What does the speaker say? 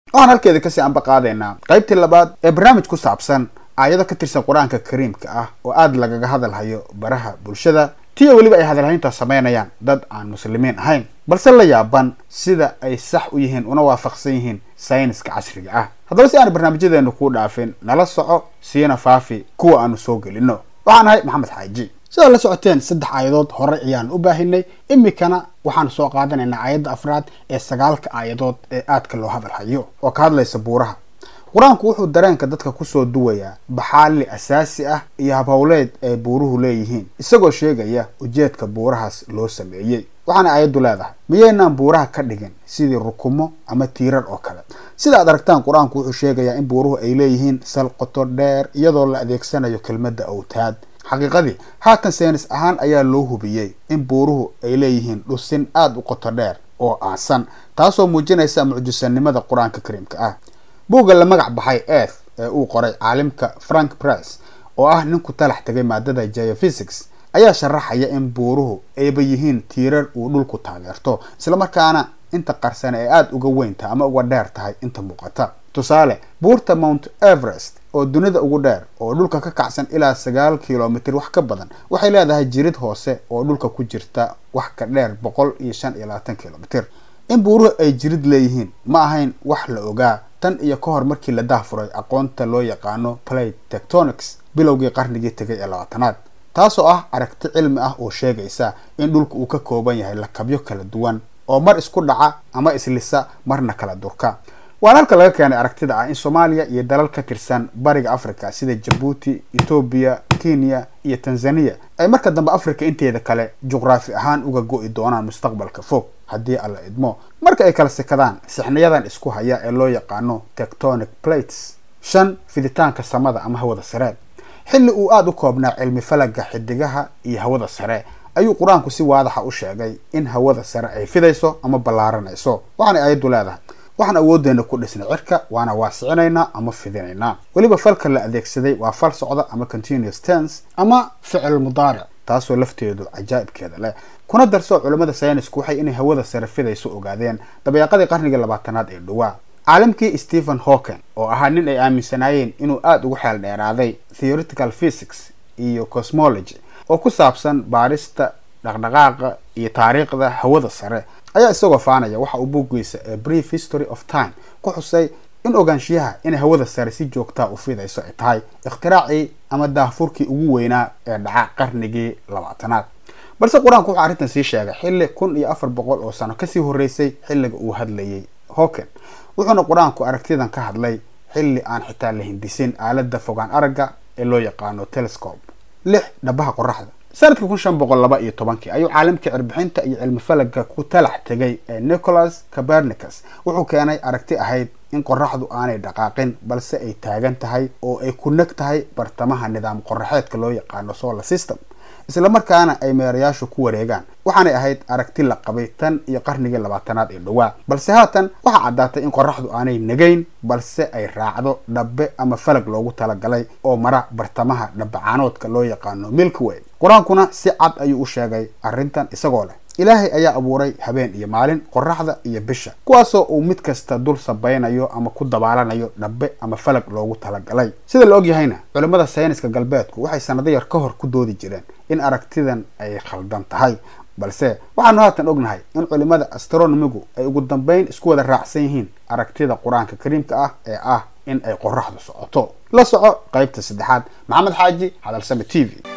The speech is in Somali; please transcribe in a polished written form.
waxaan halkeeda kasii anba qaadaynaa qaybtii labaad ee barnaamij ku saabsan aayado ka tirsan qur-aanka kariimka ah oo aad lagaga hadalhayo baraha bulshada tiyo weliba ay hadalhaynta sameynayaan dad aan muslimiin ahayn balse la yaaban sida ay sax u yihiin una waafaqsan yihiin sayniska casriga ah. haddaba si aan barnaamijyadeenu kuu dhaafin nala soco siina faafi kuwa aanu soo gelino. waxaan ahay maxamed xaaji. sida la socoteen 3 aayadood hore ayaan u baahinay, imikana waxaan soo qaadanaynaa aayadda afraad ee 9 aayadood ee aadka loo hadalhayo oo ka hadlaysa buuraha. qur-aanku wuxuu dareenka dadka kusoo duwayaa baxaali asaasi ah iyo habhowleed ay buuruhu leeyihiin, isagoo sheegaya ujeedka buurahaas loo sameeyey. waxaana aayaddu leedahay miyaynaan buuraha ka dhigin sidii rukumo ama tiirar oo kale. sida aad aragtaan qur-aanku wuxuu sheegayaa in buuruhu ay leeyihiin sal qoto dheer iyadoo la adeegsanayo kelmadda awtaad. xaqiiqadii haatan saynis ahaan ayaa loo hubiyey in buuruhu ay leeyihiin dhusin aad u qoto dheer oo aansan, taasoo muujinaysa mucjisanimada qur-aanka kariimka ah. buugga la magac baxay earth ee uu qoray caalimka Frank Price oo ah nin ku talax tagay maadada geophysics ayaa sharaxaya in buuruhu ayba yihiin tiirar uu dhulku taageerto, isla markaana inta qarsan ay aad uga weynta ama uga dheer tahay inta muuqata. tusaale, buurta Mount Everest oo dunida ugu dheer oo dhulka ka kacsan ilaa 9 kilomitir wax ka badan waxay leedahay jirid hoose oo dhulka ku jirta wax ka dheer 125 kilomitir. in buuruhu ay jirid leeyihiin ma ahayn wax la ogaa tan iyo ka hor markii la daahfuray aqoonta loo yaqaano plate tectonics bilowgii qarnigii tagay ee 20aad, taasoo ah aragti cilmi ah oo sheegaysa in dhulku uu ka kooban yahay lakabyo kala duwan oo mar isku dhaca ama islisa marna kala durka. waan halka laga keenay aragtida ah in Soomaaliya iyo dalal ka tirsan bariga Afrika sida Djibouti, Ethiopia, Kenya iyo Tanzania ay marka dambe Afrika inteeda kale juqraafi ahaan uga go'i doonaan mustaqbalka fog haddii alla idmo, marka ay kala sikadaan sixniyadan isku haya ee loo yaqaano tectonic plates. 5 fiditaanka samada ama hawada sare. xilli uu aad u koobnaa cilmi falaga xidigaha iyo hawada sare ayuu qur-aanku si waadax ah u sheegay in hawada sare ay fidayso ama ballaaranayso. waxaana aayaddu leedahay waxaan awoodeena ku dhisnay cirka waana waasicinaynaa ama fidinaynaa. weliba falka la adeegsaday waa fal socda ama continuous tense ama ficil mudaaric, taasoo lafteedu cajaa'ibkeeda leh. kuna darso culimada saynisku waxay inay hawada sare fidayso ogaadeen dabeeqadii qarnigii 20aad ee dhawaa. caalimkii Stephen Hawking oo ahaa nin ay aaminsanaayeen inuu aad ugu xeel dheeraaday theoretical physics iyo cosmology oo ku saabsan baarista dhaqdhaqaaqa iyo taariikhda hawada sare ayaa isagoo faanaya waxa uu buuggiisa A Brief History of Time ku xusay in ogaanshiyaha in hawada sare si joogta u fidayso ay tahay ikhtiraacii ama daahfurkii ugu weynaa ee dhaca qarnigii 20aad. balse qur-aanku wuxuu arrintan sii sheegay xilli 1400 oo sano kasii horeysay xilliga uu hadlayay Hawking. wuxuuna qur-aanku aragtidan ka hadlay xilli aan xitaa la hindisin aaladda fogaan aragga ee loo yaqaano telescope. 6 dhabaha qoraxda. sanadkii 1512 ayuu caalamka cirbixinta iyo cilmi falaga ku talax tagay ee Nicholas Copernicus wuxuu keenay aragti ahayd in qoraxdu aanay dhaqaaqin balse ay taagan tahay oo ay ku nag tahay bartamaha nidaam qoraxeedka loo yaqaano solar system, isla markaana ay meerayaashu ku wareegaan. waxaanay ahayd aragti la qabay tan iyo qarnigii 20aad ee dhawaa, balse haatan waxaa caddaatay in qoraxdu aanay nagayn balse ay raacdo dhabbe ama falag loogu talagalay oo mara bartamaha dhabacaanoodka loo yaqaano Milky Way. qur-aankuna si cad ayuu u sheegay arrintan isagoo leh ilaahay ayaa abuuray habeen iyo maalin, qoraxda iyo bisha, kuwaasoo uu mid kasta dul sabaynayo ama ku dabaalanayo dhabbe ama falag loogu talagalay. sida la ogyahayna culimada sayniska galbeedku waxay sanado yar ka hor ku doodi jireen in aragtidan ay khaldan tahay, balse waxaanu haatan ognahay in culimada astronomigu ay ugu dambeyn isku wada raacsan yihiin aragtida qur-aanka kariimka ah ee ah in ay qoraxdu socoto. la soco qaybta 3. maxamed xaaji, hadalsame TV.